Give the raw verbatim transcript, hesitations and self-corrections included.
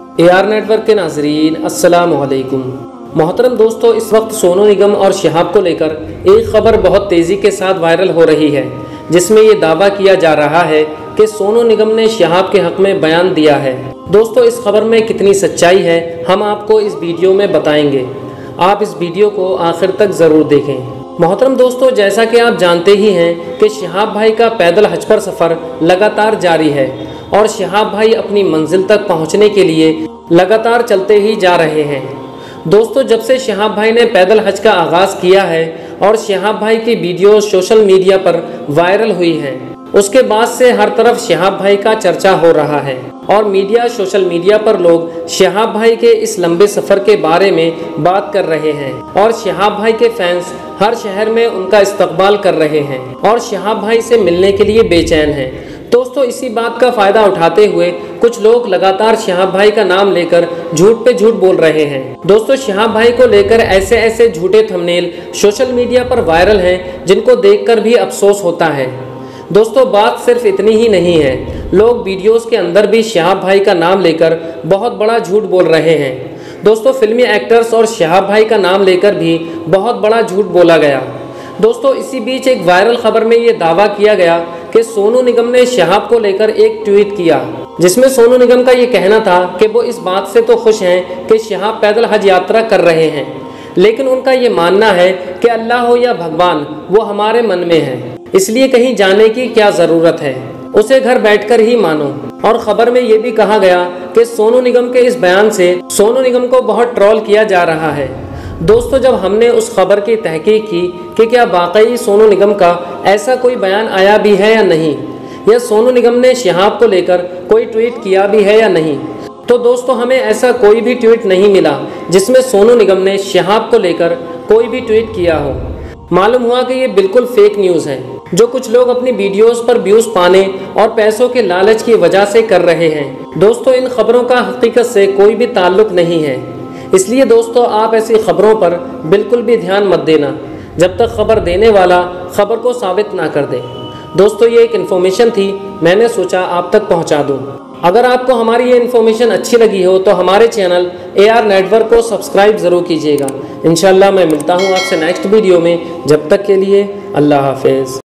ए R network के नाजरीन अस्सलाम वालेकुम। मोहतरम दोस्तों, इस वक्त सोनू निगम और शहाब को लेकर एक ख़बर बहुत तेज़ी के साथ वायरल हो रही है, जिसमें ये दावा किया जा रहा है कि सोनू निगम ने शहाब के हक़ में बयान दिया है। दोस्तों, इस खबर में कितनी सच्चाई है हम आपको इस वीडियो में बताएंगे। आप इस वीडियो को आखिर तक ज़रूर देखें। मोहतरम दोस्तों, जैसा कि आप जानते ही हैं कि शहाब भाई का पैदल हज पर सफ़र लगातार जारी है और शहाब भाई अपनी मंजिल तक पहुंचने के लिए लगातार चलते ही जा रहे हैं। दोस्तों, जब से शहाब भाई ने पैदल हज का आगाज़ किया है और शहाब भाई की वीडियो सोशल मीडिया पर वायरल हुई हैं, उसके बाद से हर तरफ शहाब भाई का चर्चा हो रहा है और मीडिया सोशल मीडिया पर लोग शहाब भाई के इस लंबे सफ़र के बारे में बात कर रहे हैं और शहाब भाई के फैंस हर शहर में उनका इस्तकबाल कर रहे हैं और शहाब भाई से मिलने के लिए बेचैन हैं। दोस्तों, इसी बात का फ़ायदा उठाते हुए कुछ लोग लगातार शहाब भाई का नाम लेकर झूठ पे झूठ बोल रहे हैं। दोस्तों, शहाब भाई को लेकर ऐसे ऐसे झूठे थंबनेल सोशल मीडिया पर वायरल हैं जिनको देखकर भी अफसोस होता है। दोस्तों, बात सिर्फ इतनी ही नहीं है, लोग वीडियोस के अंदर भी शहाब भाई का नाम लेकर बहुत बड़ा झूठ बोल रहे हैं। दोस्तों, फिल्मी एक्टर्स और शहाब भाई का नाम लेकर भी बहुत बड़ा झूठ बोला गया। दोस्तों, इसी बीच एक वायरल खबर में ये दावा किया गया कि सोनू निगम ने शहाब को लेकर एक ट्वीट किया, जिसमें सोनू निगम का ये कहना था कि वो इस बात से तो खुश हैं कि शहाब पैदल हज यात्रा कर रहे हैं, लेकिन उनका ये मानना है कि अल्लाह हो या भगवान, वो हमारे मन में है, इसलिए कहीं जाने की क्या ज़रूरत है, उसे घर बैठकर ही मानो। और ख़बर में ये भी कहा गया कि सोनू निगम के इस बयान से सोनू निगम को बहुत ट्रोल किया जा रहा है। दोस्तों, जब हमने उस खबर की तहकीक की कि क्या वाकई सोनू निगम का ऐसा कोई बयान आया भी है या नहीं, या सोनू निगम ने शहाब को लेकर कोई ट्वीट किया भी है या नहीं, तो दोस्तों हमें ऐसा कोई भी ट्वीट नहीं मिला जिसमें सोनू निगम ने शहाब को लेकर कोई भी ट्वीट किया हो। मालूम हुआ कि ये बिल्कुल फेक न्यूज़ है, जो कुछ लोग अपनी वीडियोस पर व्यूज़ पाने और पैसों के लालच की वजह से कर रहे हैं। दोस्तों, इन खबरों का हकीकत से कोई भी ताल्लुक नहीं है, इसलिए दोस्तों आप ऐसी खबरों पर बिल्कुल भी ध्यान मत देना जब तक खबर देने वाला खबर को साबित ना कर दे। दोस्तों, ये एक इन्फॉर्मेशन थी, मैंने सोचा आप तक पहुंचा दूं। अगर आपको हमारी ये इन्फॉर्मेशन अच्छी लगी हो तो हमारे चैनल ए आर नेटवर्क को सब्सक्राइब ज़रूर कीजिएगा। इंशाल्लाह मैं मिलता हूँ आपसे नेक्स्ट वीडियो में। जब तक के लिए अल्लाह हाफिज़।